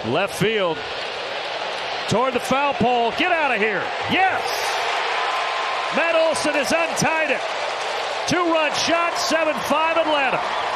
Left field. Toward the foul pole. Get out of here. Yes! Matt Olson has untied it. 2-run shot, 7-5 Atlanta.